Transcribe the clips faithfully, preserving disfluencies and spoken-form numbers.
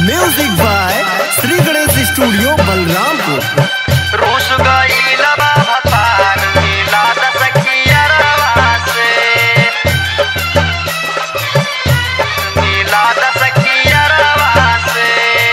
Music by Shri Ganesh studio Balrampur. रूस गई लबा भतार मिला दसकियरवा से मिला दसकियरवा से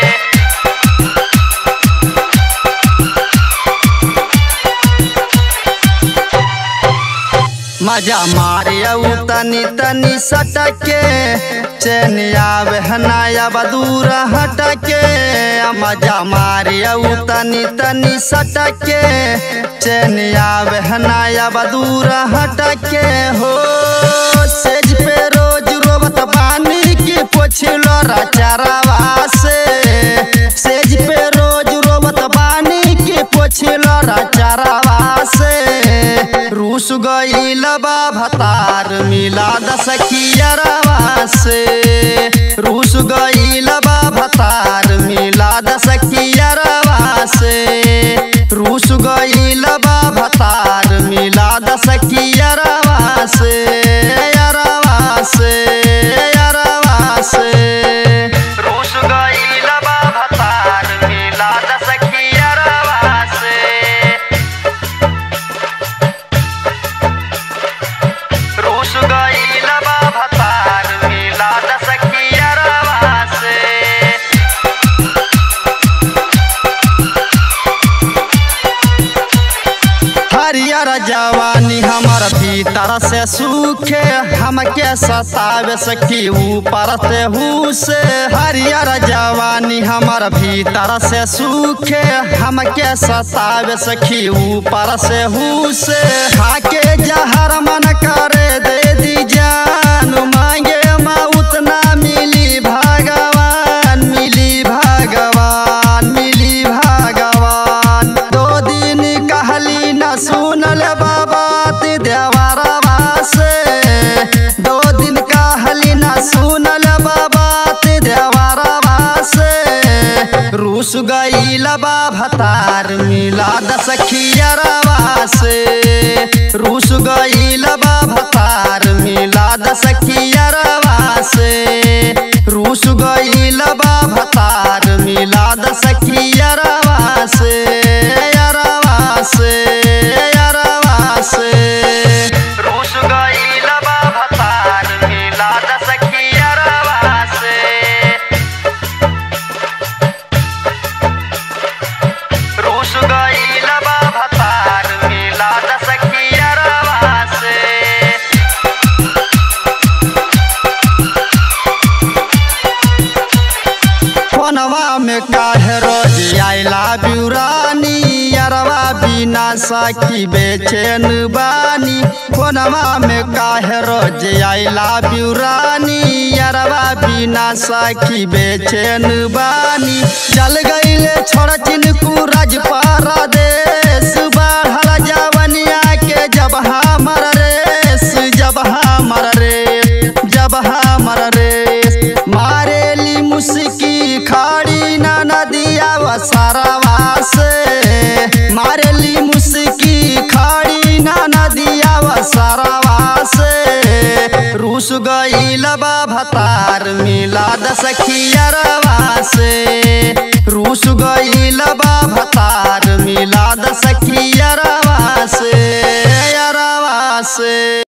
मजा मारियऊ तनी तनी सटके चैनिया बहनाया बदूर हटके। मजा मारियऊ तनी तनी सटके चैनिया बहनाया बदूर हटके। हो सेज पे रोज रोबत बानी की पोछलो रचरवा से। सेज पे रोज रोबत बानी की पोछलो रचरवा से। रूस गई लबा भतार मिला दसकियरवा से। रूस गई लबा भतार मिला दसकियरवा से। रूस गई लबा भतार मिला दसकियरवा से। यरवा से यरवा से रूस गई लबा भतार मिला दसकियरवा से। रूस गई लबा भतार मिला दसकियरवा से। हरियर जवानी हमर भीतर से सूखे हमके सतावे सखी ऊपर से हुसे। हरियर जवानी हमर भीतर से सूखे हमके सतावे सखी ऊपर से हुसे। खाके जहर मन करे दे दी जान मांगे माँ उतना मिली भगवान मिली भगवान मिली भगवान। दो दिन कहली न सुनल बाबा देवरवा से। दो दिन कहली न सुनल बाबा देवरवा से। रूस गई लबा भतार मिला दसकियरवा से। रूस गई लबा भतार मिला दसकियरवा से। रूस गई लबा भतार मिला दसकियरवा से। यरवा से यरवा से रूस गई लबा भतार मिला दसकियरवा से। रूस गई लबा भतार मिला दसकियरवा से। फोनवा में काहे रोज आइला ब्यूरानी यरवा बिना साकी बेचैन बानी। फोनवा में काहे रोज आइला ब्यूरानी यरवा बिना साकी बेचैन बानी। चल गईले छोड़ चिनकू राज परदेस बढ़ल जवनिया के जब हमर रेस जब हमर रेस जब हमर रेस। मारेली मुस्की खाड़ी ना नदिया वसरवा से। मारेली मुस्की खाड़ी ना नदिया वसरवा से। रूस गई लबा भतार मिला दसकियरवा से। रूस गई लबा भतार मिला दसकियरवा से। यरवा से।